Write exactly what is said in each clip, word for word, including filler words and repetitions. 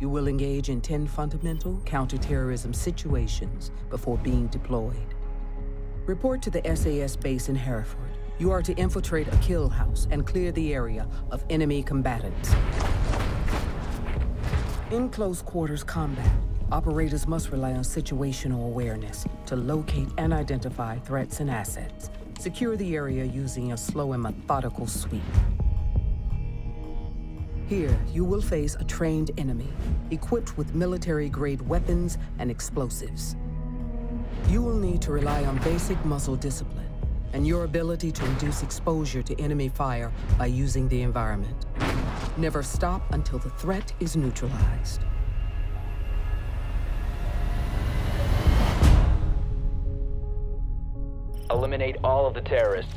You will engage in ten fundamental counterterrorism situations before being deployed. Report to the S A S base in Hereford. You are to infiltrate a kill house and clear the area of enemy combatants. In close quarters combat, operators must rely on situational awareness to locate and identify threats and assets. Secure the area using a slow and methodical sweep. Here, you will face a trained enemy, equipped with military-grade weapons and explosives. You will need to rely on basic muscle discipline and your ability to reduce exposure to enemy fire by using the environment. Never stop until the threat is neutralized. Eliminate all of the terrorists.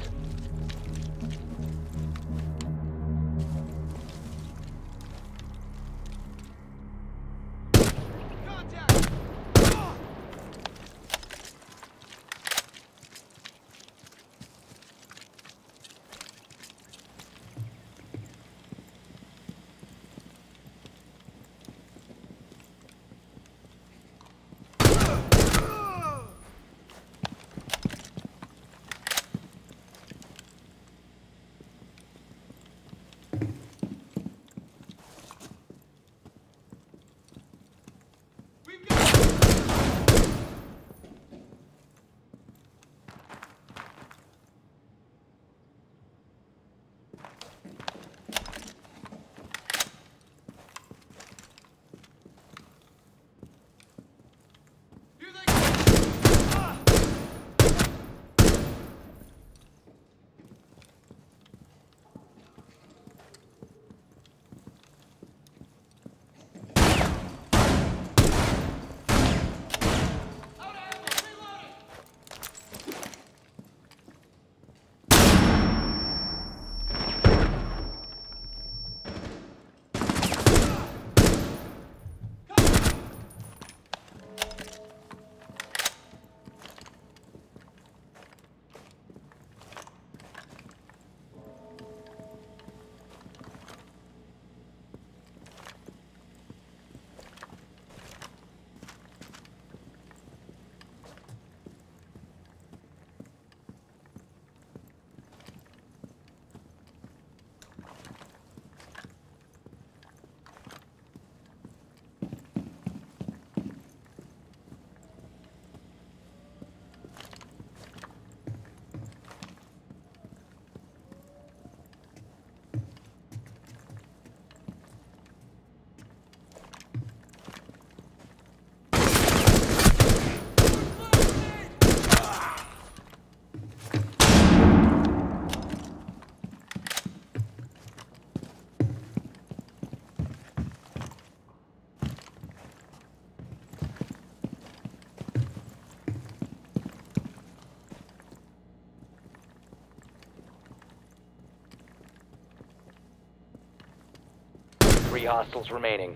Three hostiles remaining.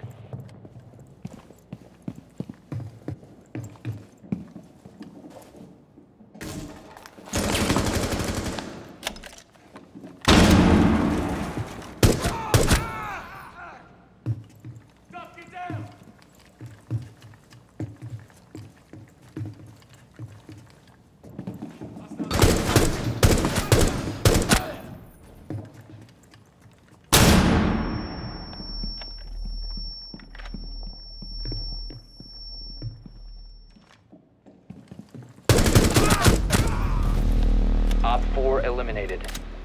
Op four eliminated.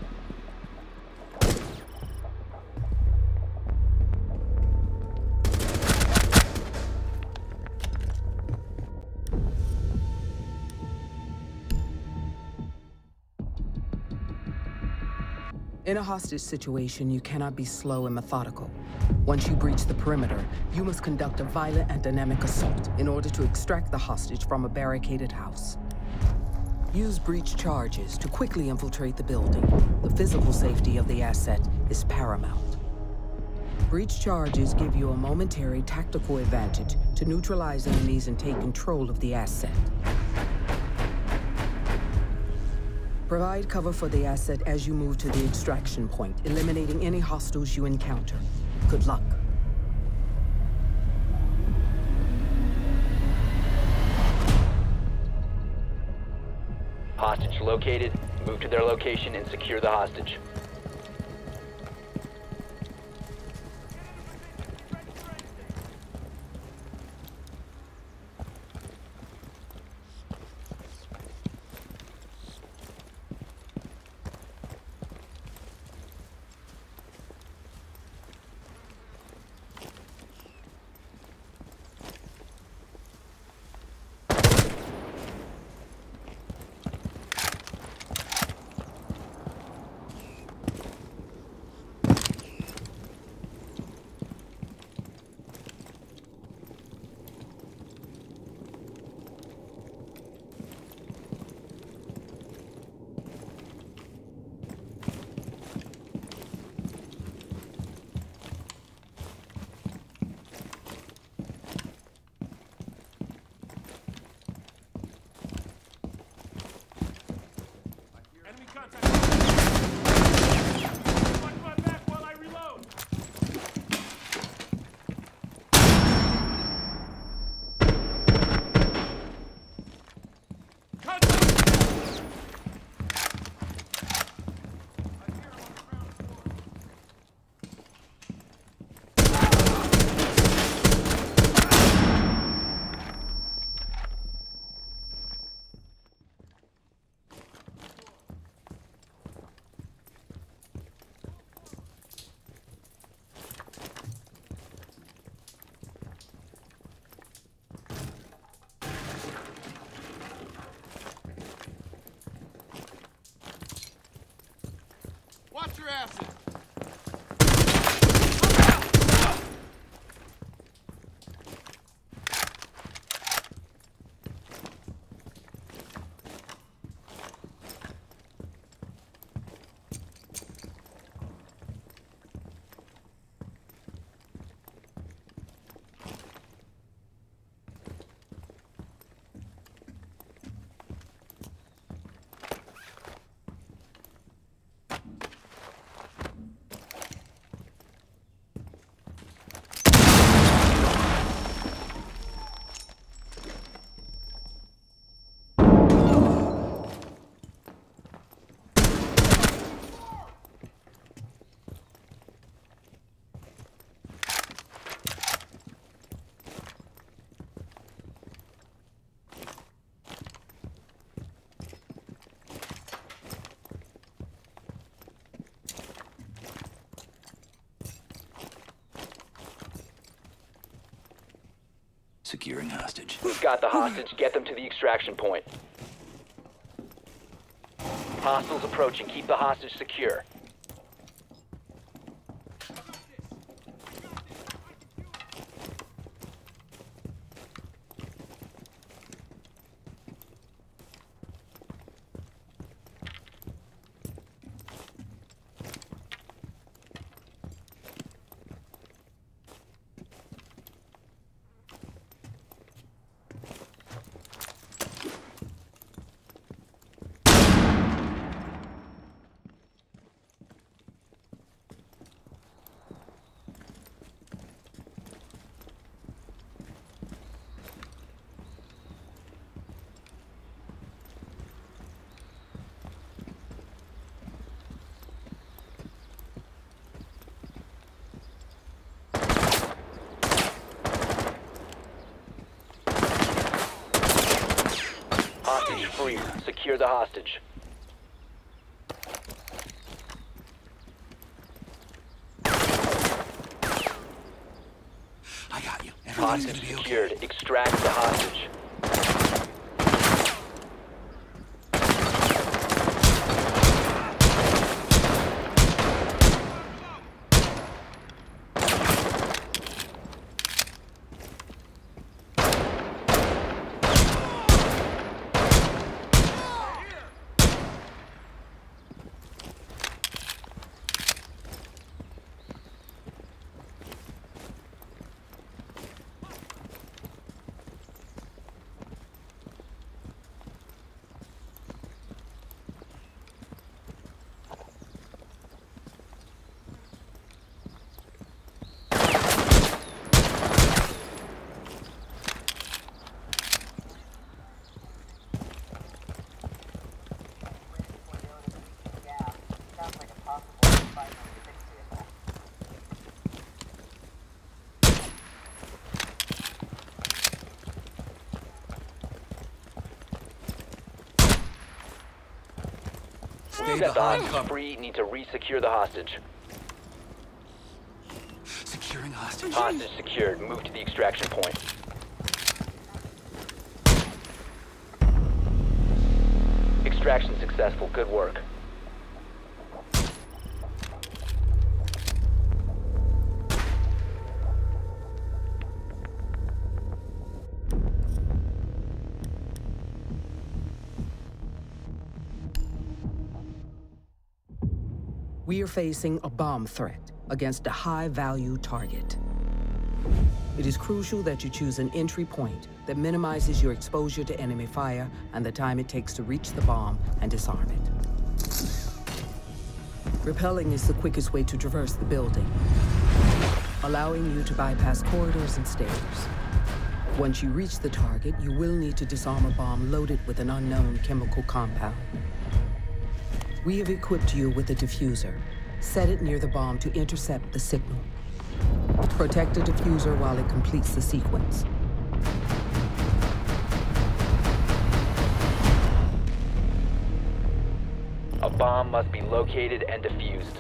In a hostage situation, you cannot be slow and methodical. Once you breach the perimeter, you must conduct a violent and dynamic assault in order to extract the hostage from a barricaded house. Use breach charges to quickly infiltrate the building. The physical safety of the asset is paramount. Breach charges give you a momentary tactical advantage to neutralize enemies and take control of the asset. Provide cover for the asset as you move to the extraction point, eliminating any hostiles you encounter. Good luck. located. Move to their location and secure the hostage. Watch your asses! Securing hostage. We've got the hostage. Get them to the extraction point. Hostiles approaching. Keep the hostage secure. Hostage free. Secure the hostage. I got you. Everything's Hostage gonna be okay. secured. Extract the hostage. Set the hostage free. Need to re-secure the hostage. Securing hostage. Hostage secured. Move to the extraction point. Extraction successful. Good work. We are facing a bomb threat against a high-value target. It is crucial that you choose an entry point that minimizes your exposure to enemy fire and the time it takes to reach the bomb and disarm it. Rappelling is the quickest way to traverse the building, allowing you to bypass corridors and stairs. Once you reach the target, you will need to disarm a bomb loaded with an unknown chemical compound. We have equipped you with a diffuser. Set it near the bomb to intercept the signal. Protect the diffuser while it completes the sequence. A bomb must be located and defused.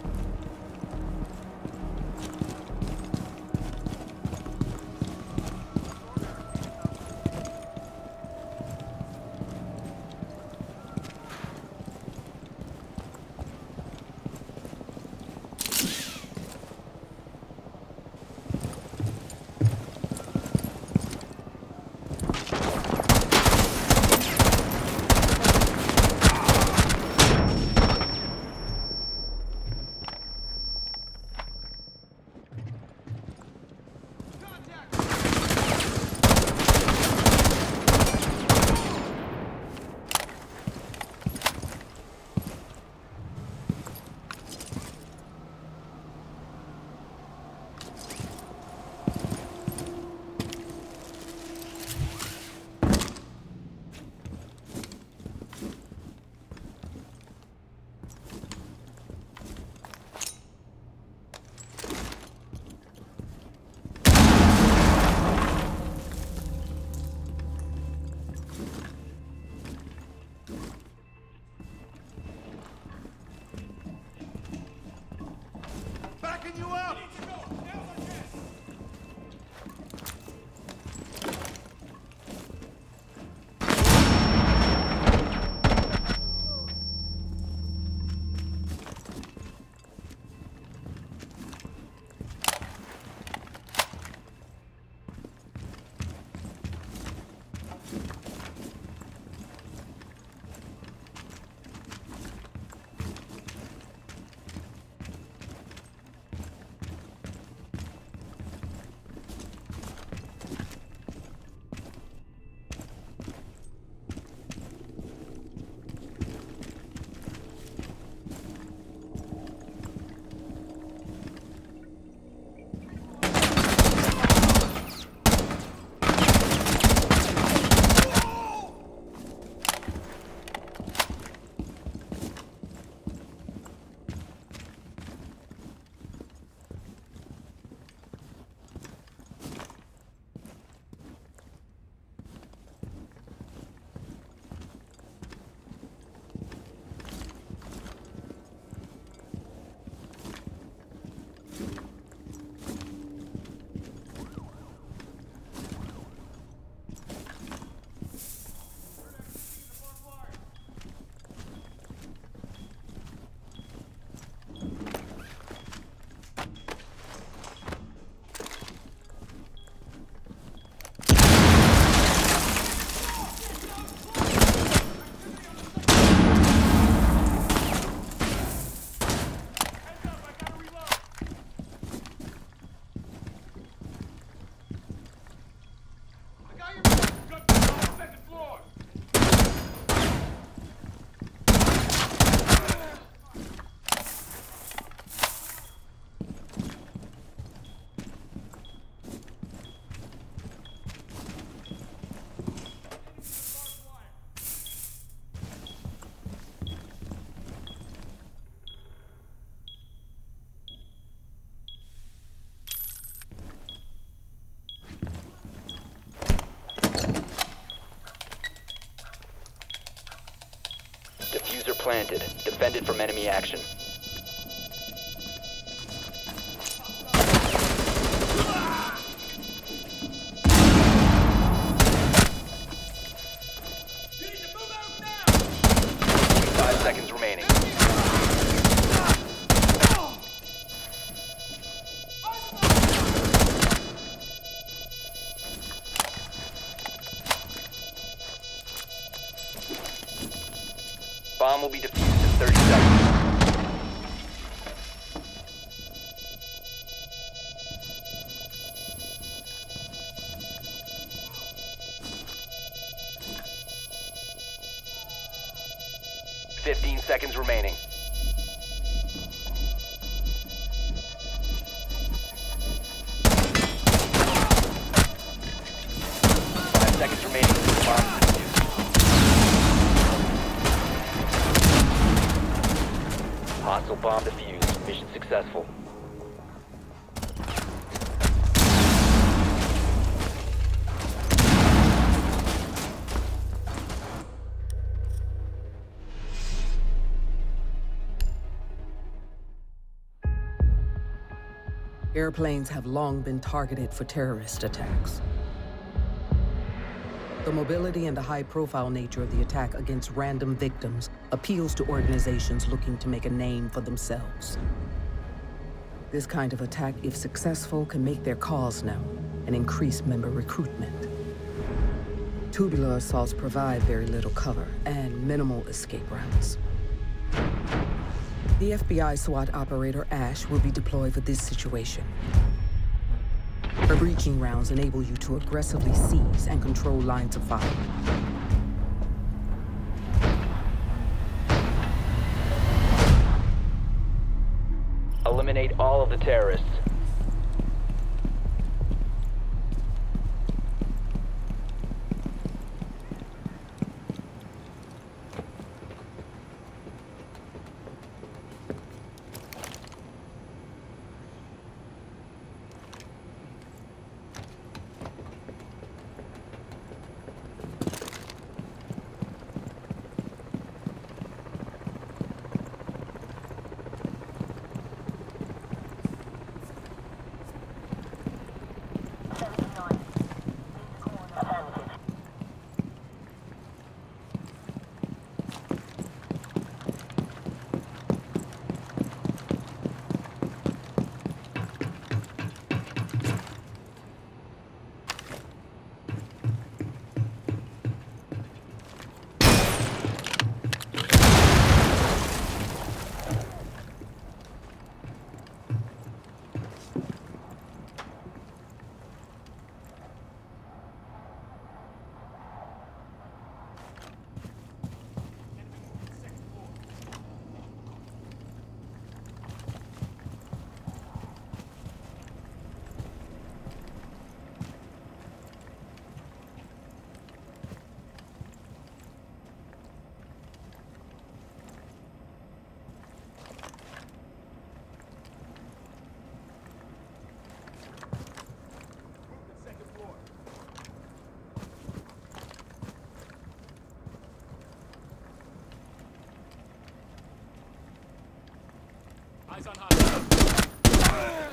Backing you up! planted. Defend it from enemy action. Five seconds remaining. Bomb will be defused in thirty seconds. Fifteen seconds remaining. Five seconds remaining. Bomb. Hostile bomb defused. Mission successful. Airplanes have long been targeted for terrorist attacks. The mobility and the high-profile nature of the attack against random victims appeals to organizations looking to make a name for themselves. This kind of attack, if successful, can make their cause known and increase member recruitment. Tubular assaults provide very little cover and minimal escape routes. The F B I SWAT operator Ash will be deployed for this situation. Her breaching rounds enable you to aggressively seize and control lines of fire. Eliminate all of the terrorists. Eyes on hostile.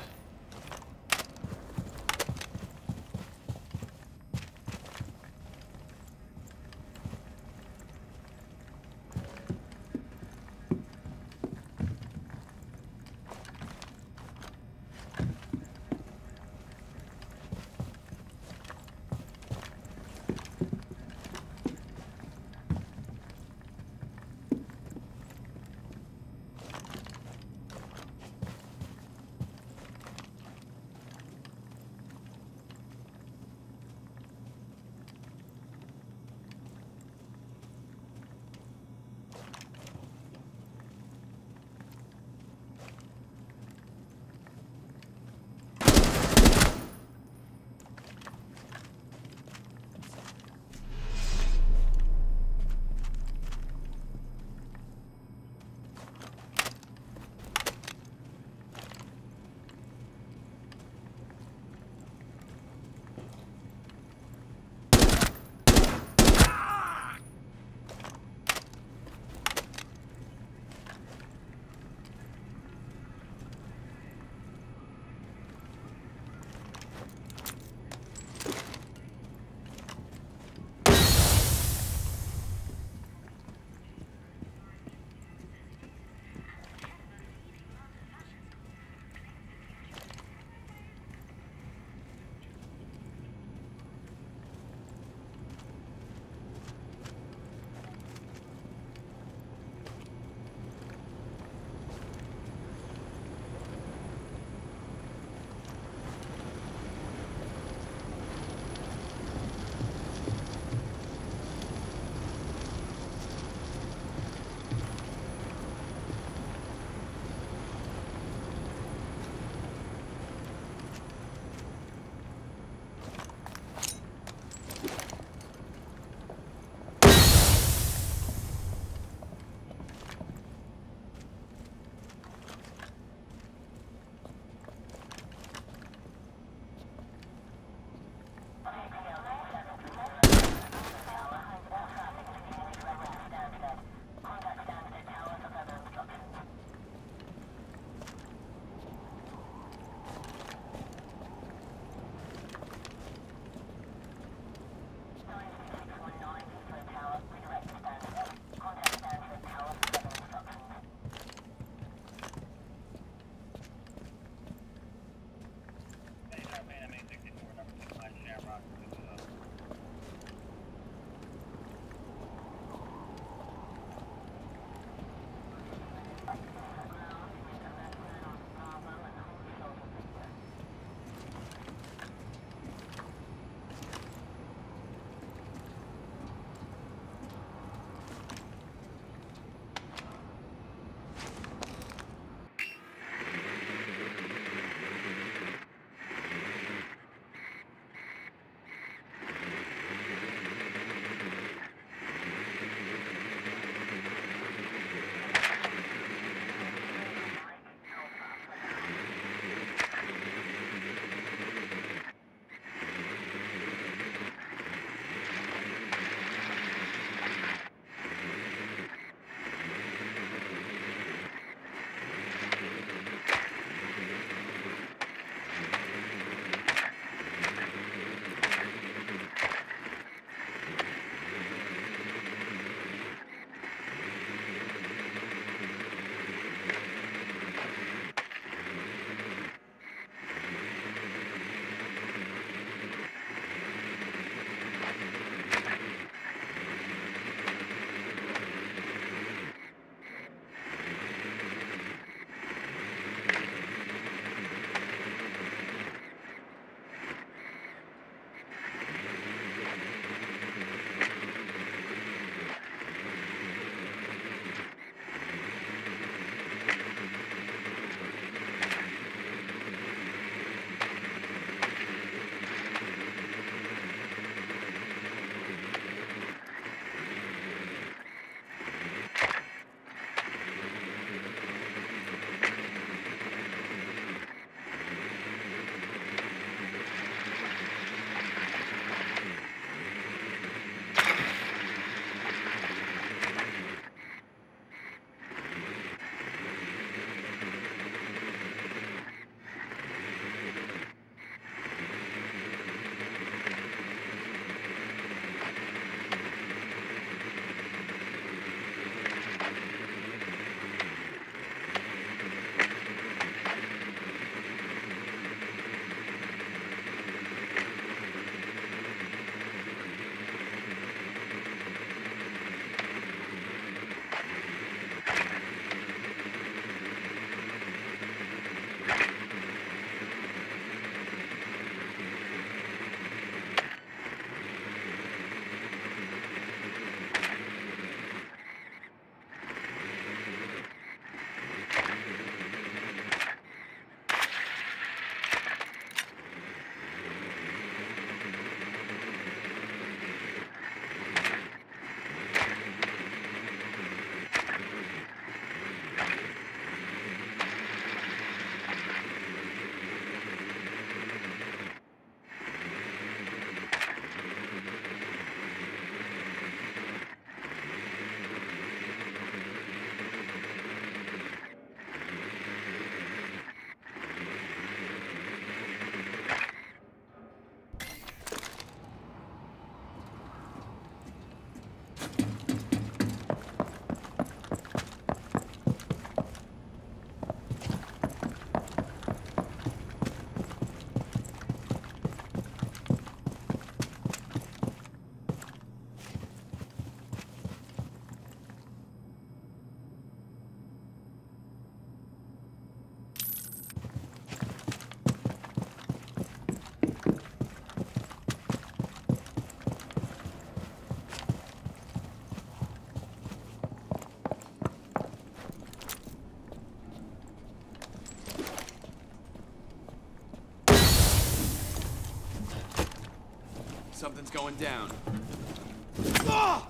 something's going down. Ah!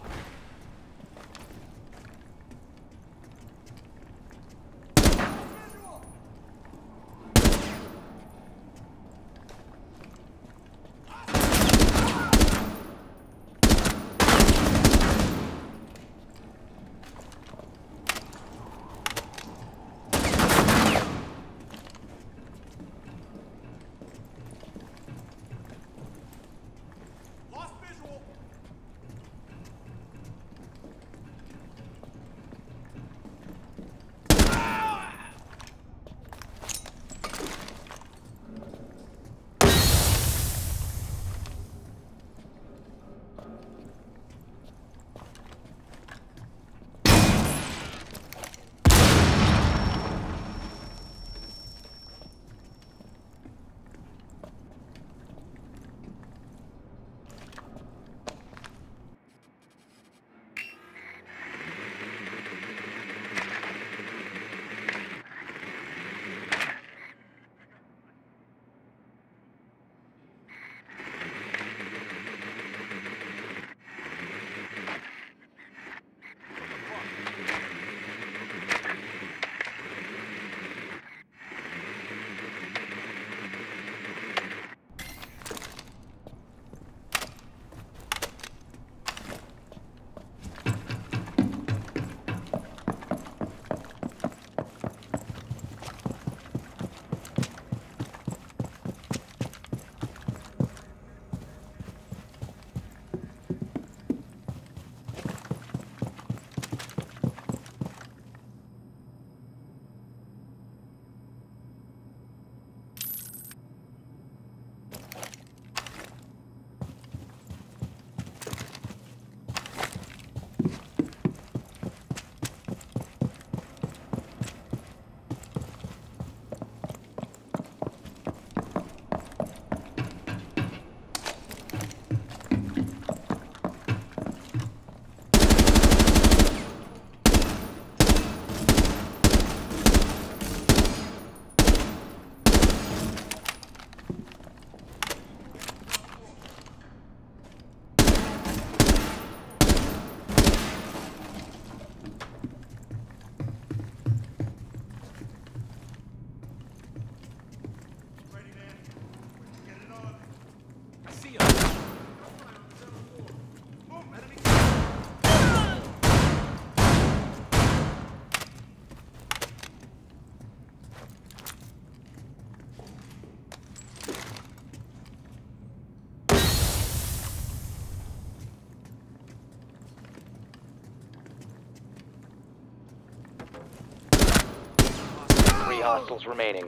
Hostiles remaining.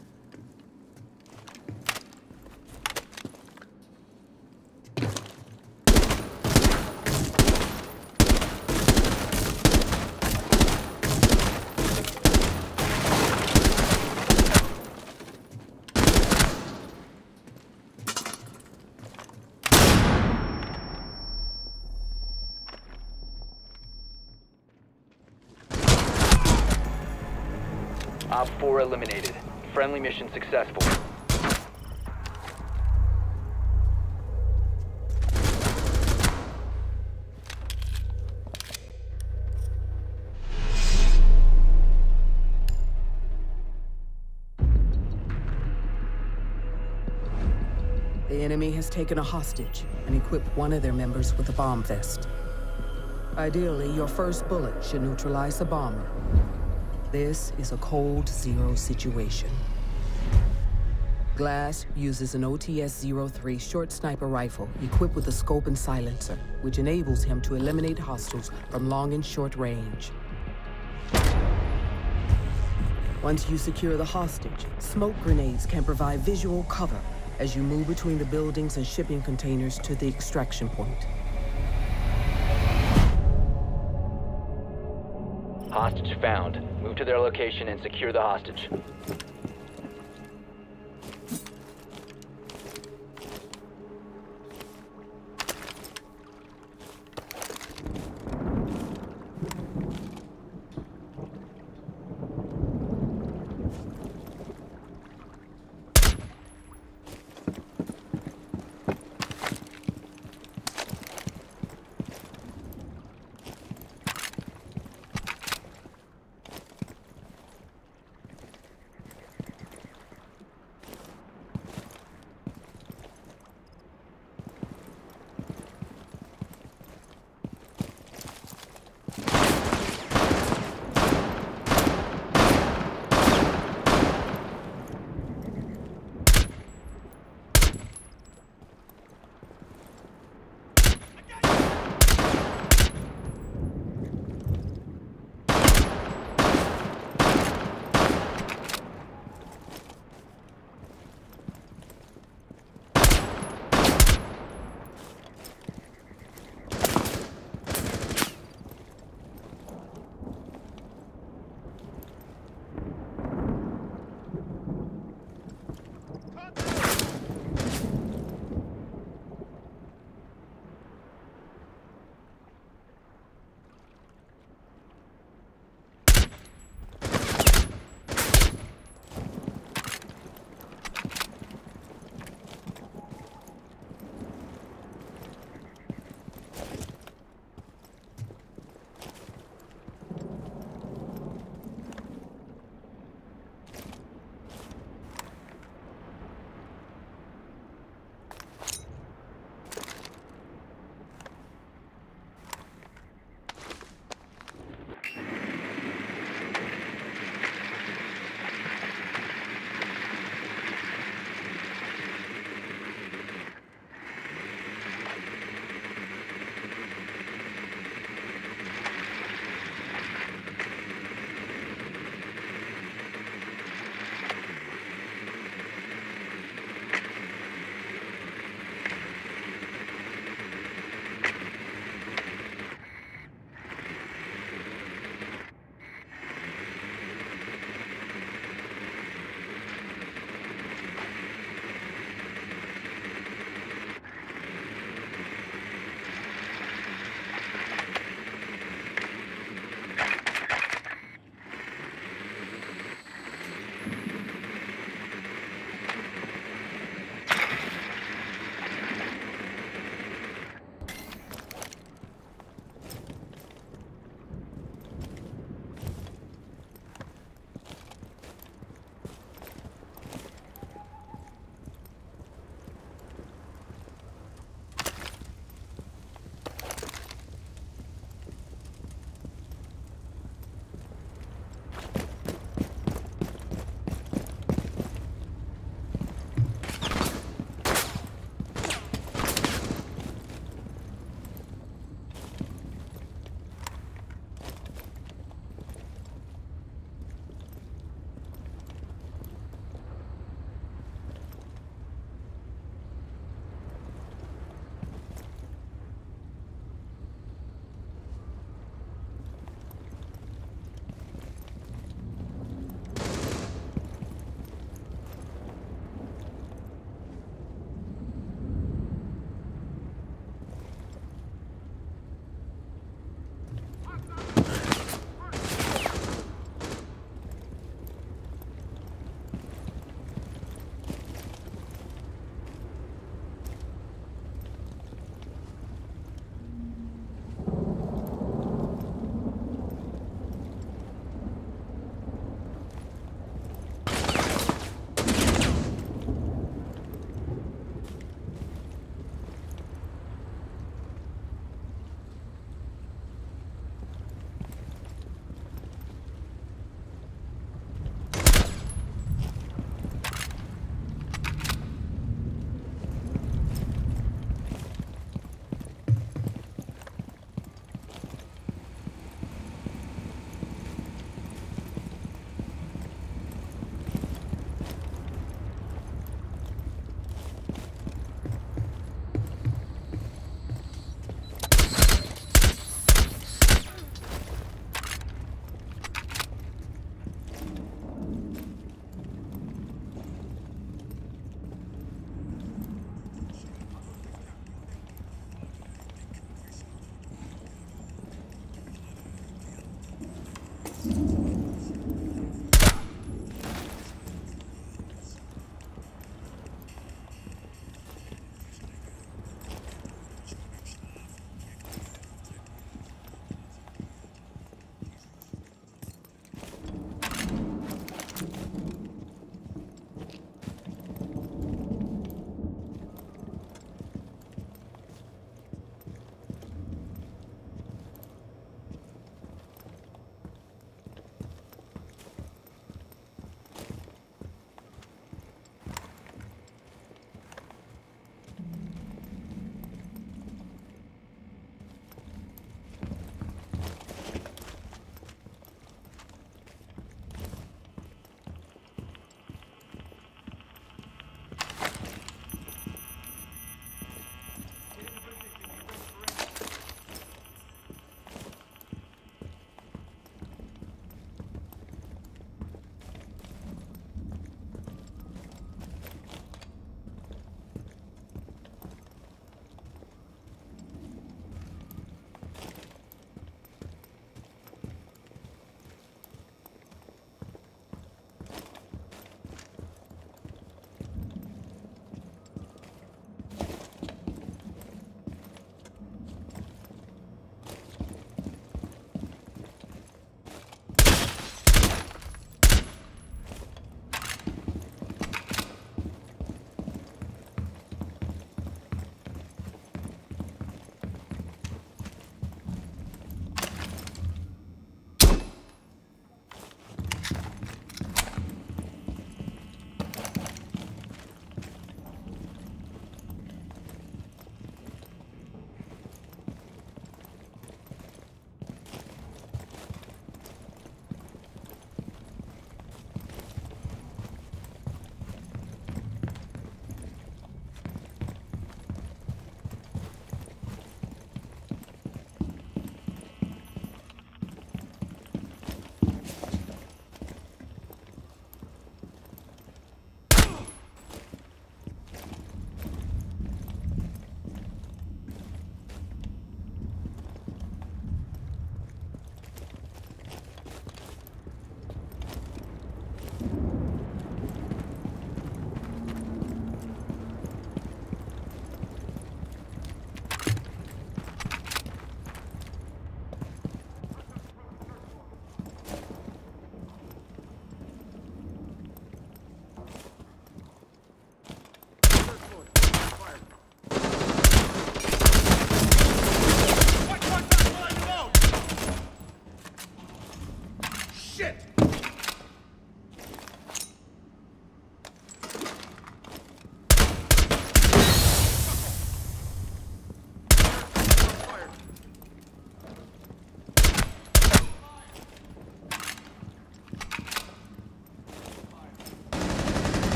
Op four eliminated. Friendly mission successful. The enemy has taken a hostage and equipped one of their members with a bomb vest. Ideally, your first bullet should neutralize the bomber. This is a cold zero situation. Glass uses an O T S zero three short sniper rifle equipped with a scope and silencer, which enables him to eliminate hostiles from long and short range. Once you secure the hostage, smoke grenades can provide visual cover as you move between the buildings and shipping containers to the extraction point. Hostage found. Move to their location and secure the hostage.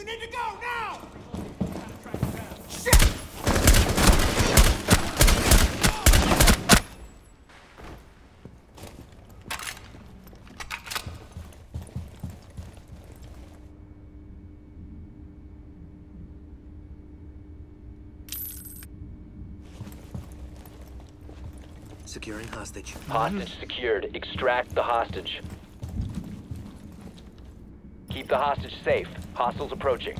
need to go now! Securing hostage. Hostage secured. Extract the hostage. Keep the hostage safe. Hostiles approaching.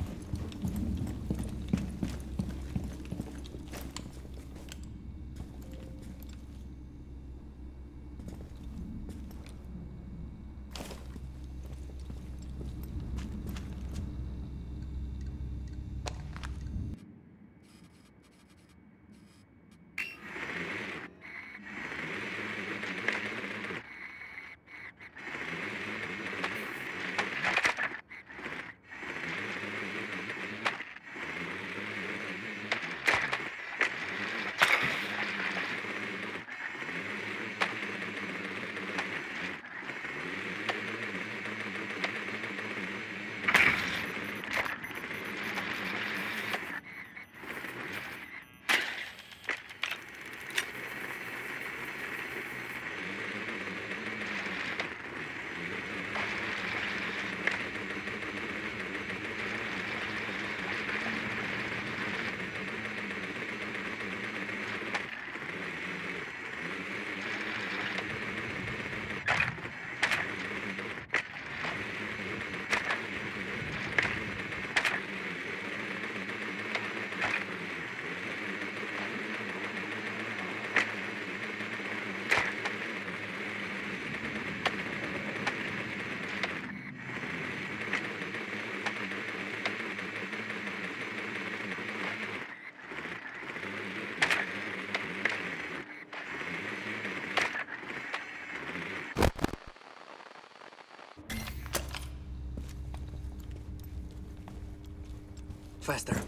Faster.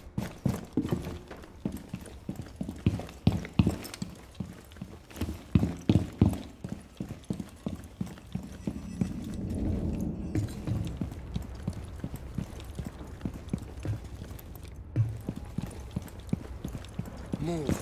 Move.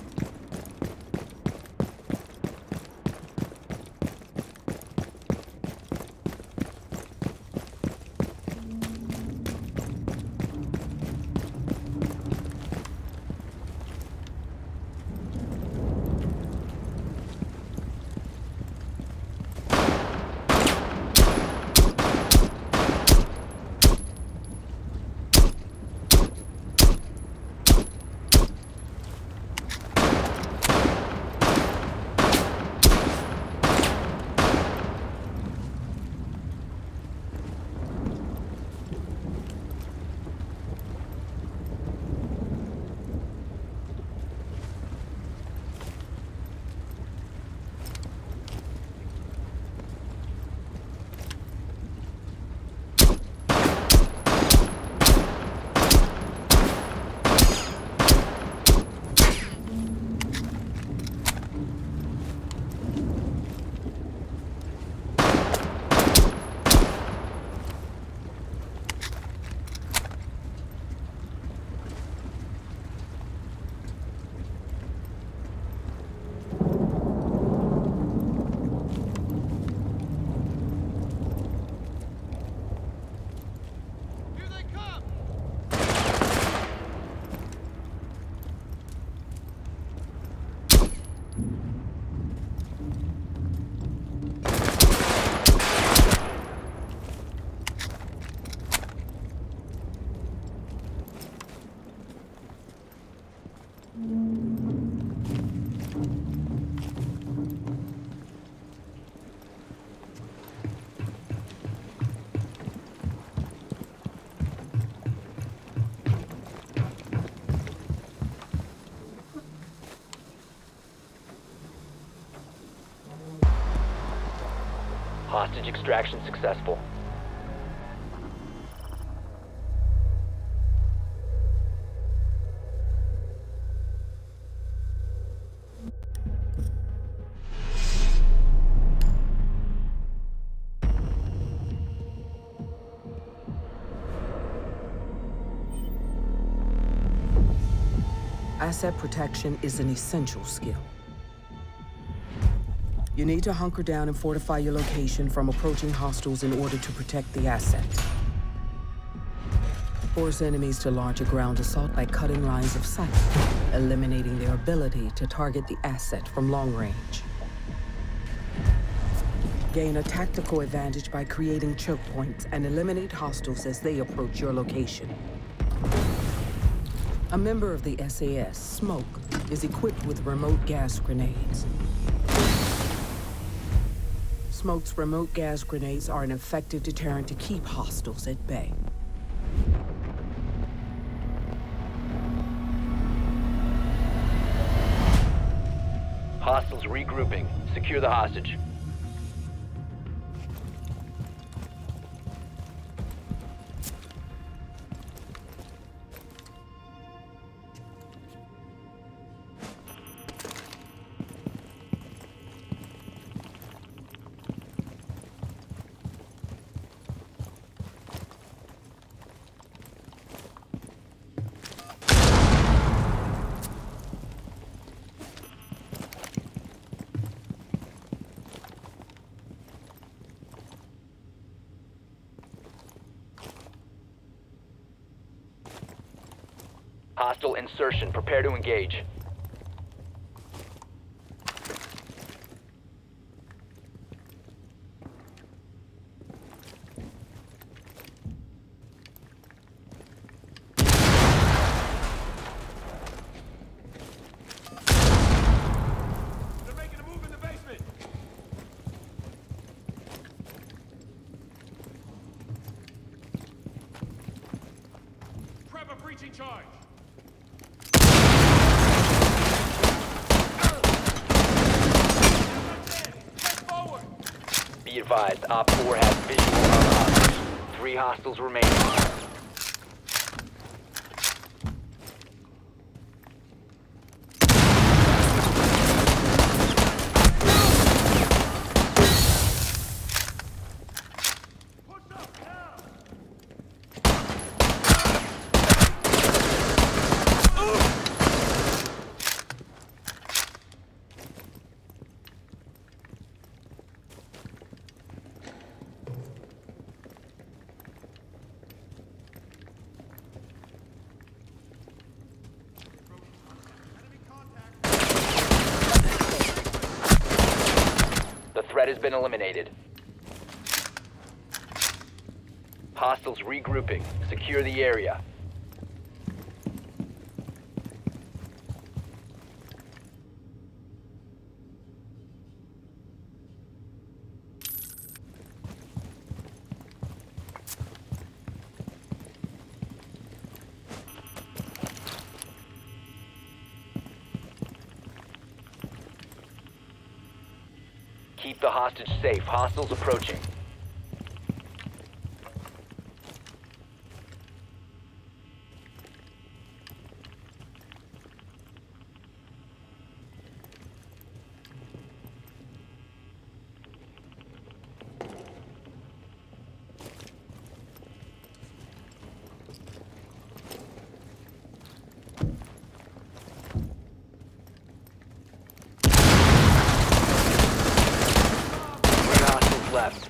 Hostage extraction successful. Asset protection is an essential skill. You need to hunker down and fortify your location from approaching hostiles in order to protect the asset. Force enemies to launch a ground assault by cutting lines of sight, eliminating their ability to target the asset from long range. Gain a tactical advantage by creating choke points and eliminate hostiles as they approach your location. A member of the S A S, Smoke, is equipped with remote gas grenades. Smoke's remote gas grenades are an effective deterrent to keep hostiles at bay. Hostiles regrouping. Secure the hostage. Hostile insertion. Prepare to engage. They're making a move in the basement. Prep a breaching charge. Be advised, Op four has visual on the hostage. Three hostiles remaining. Threat has been eliminated. Hostiles regrouping. Secure the area. Keep the hostage safe. Hostiles approaching. Left.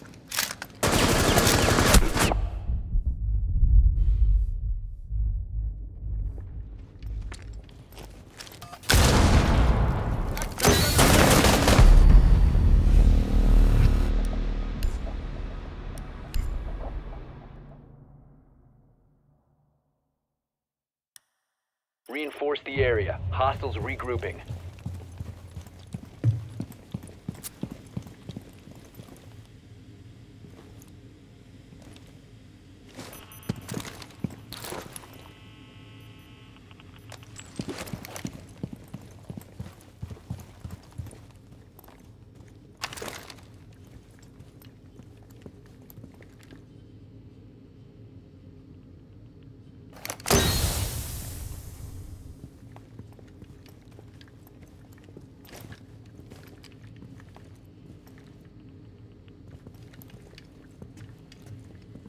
Reinforce the area. Hostiles regrouping.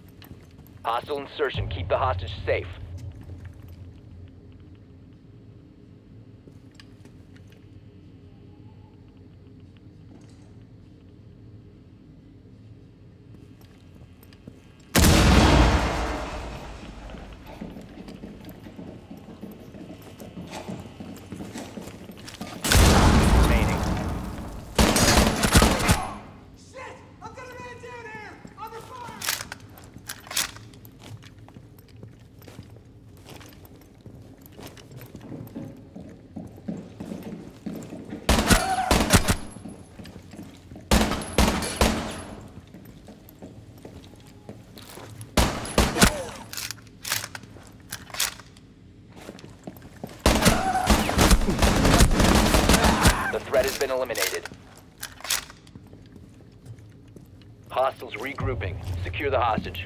Hostile insertion. Keep the hostage safe. Threat has been eliminated. Hostiles regrouping. Secure the hostage.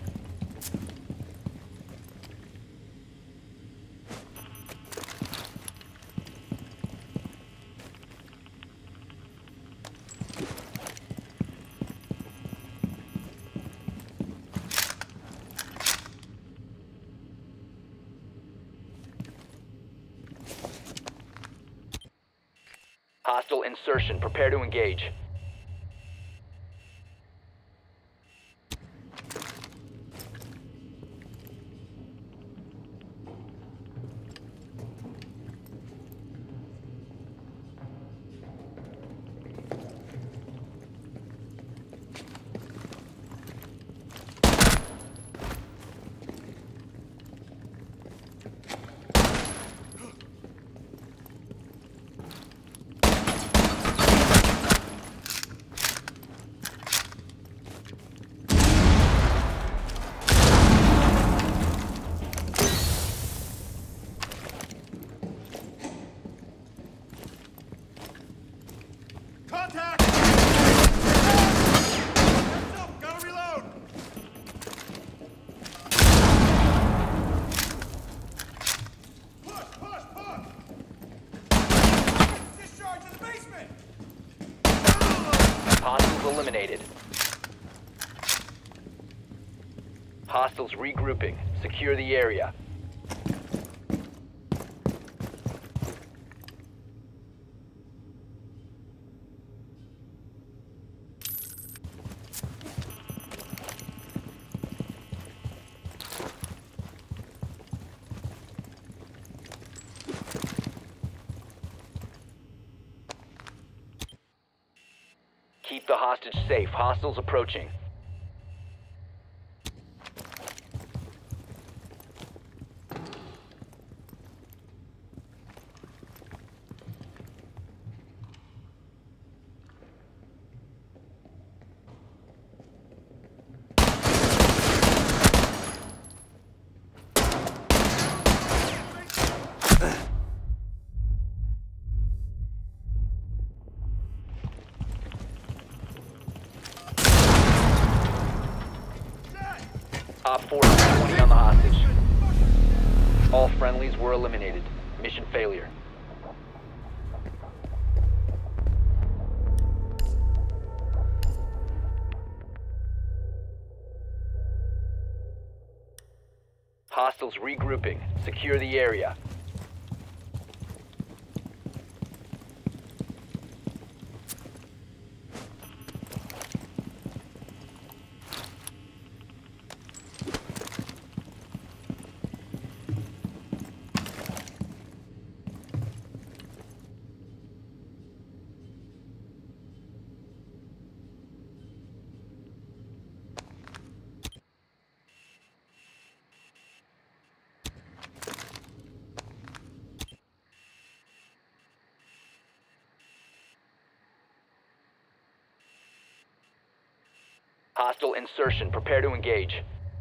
Hostile insertion. Prepare to engage. Contact! Heads up, gotta reload! Push, push, push! Discharge in the basement! Hostiles eliminated. Hostiles regrouping. Secure the area. Keep the hostage safe. Hostiles approaching. Op four is twenty on the hostage. All friendlies were eliminated. Mission failure. Hostiles regrouping. Secure the area. Hostile insertion. Prepare to engage.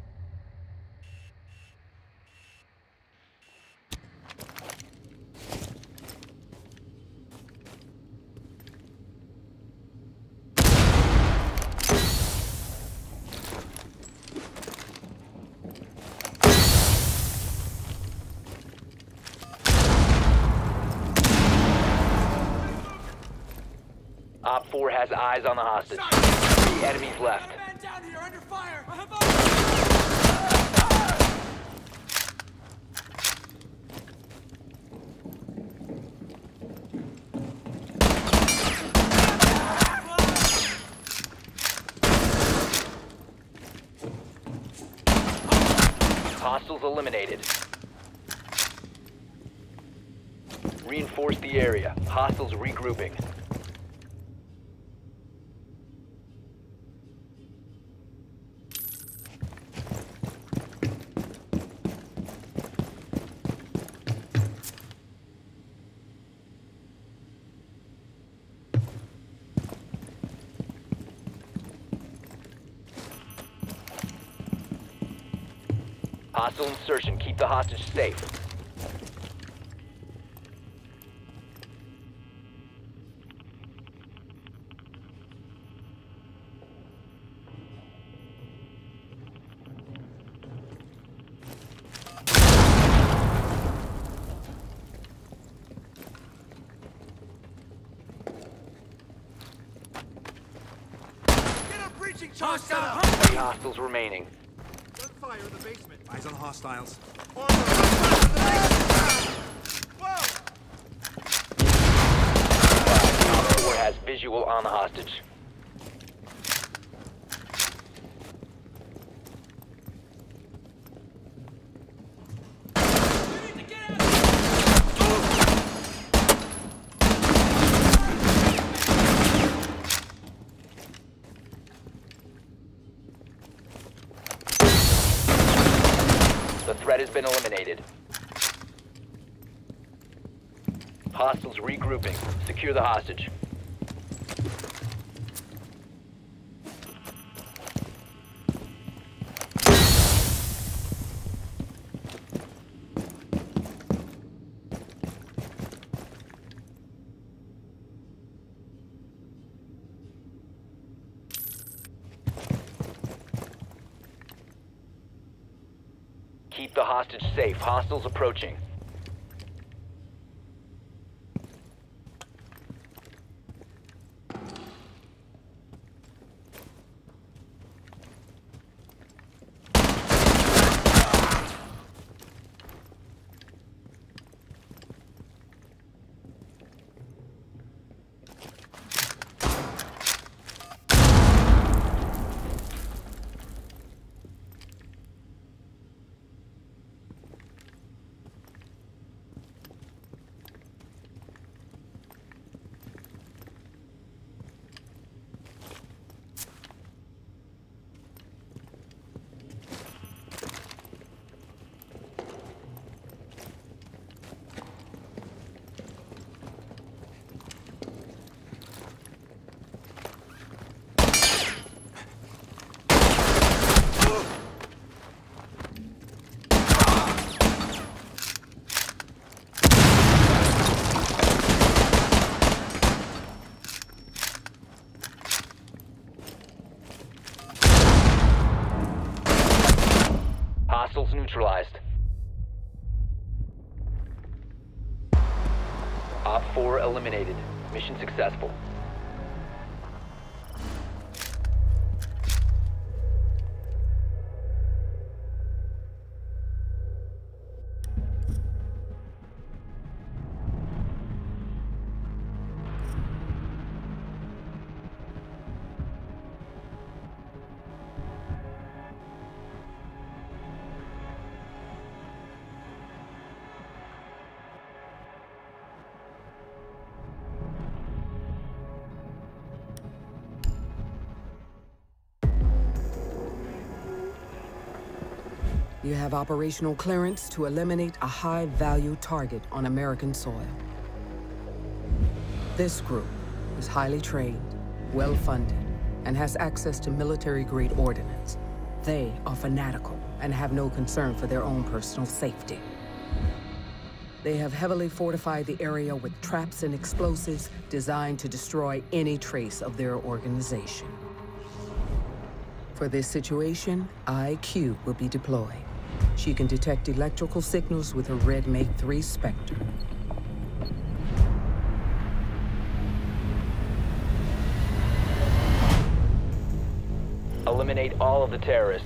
Op four has eyes on the hostage. Three enemies left. Man down here, under fire! I have Hostiles eliminated. Reinforce the area. Hostiles regrouping. Hostile insertion. Keep the hostage safe. Hostile! Three hostiles remaining. Gunfire in the basement. Eyes on hostiles. Whoa! Op four has visual on the hostage. The threat has been eliminated. Hostiles regrouping. Secure the hostage. Keep the hostage safe. Hostiles approaching. Hostiles neutralized. Op four eliminated. Mission successful. You have operational clearance to eliminate a high-value target on American soil. This group is highly trained, well-funded, and has access to military-grade ordnance. They are fanatical and have no concern for their own personal safety. They have heavily fortified the area with traps and explosives designed to destroy any trace of their organization. For this situation, I Q will be deployed. She can detect electrical signals with her red Make three Spectre. Eliminate all of the terrorists.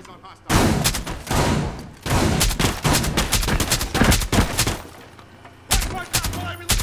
Eyes on hostile. Watch my back while I release.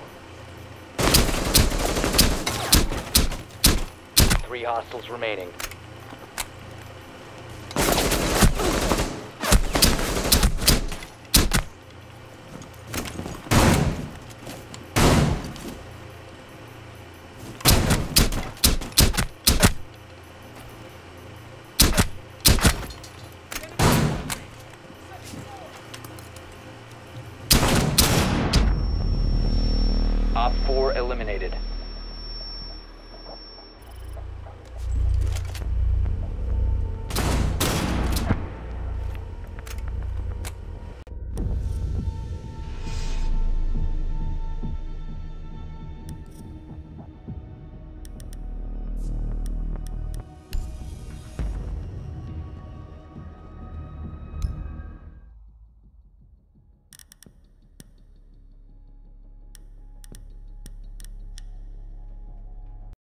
Three hostiles remaining.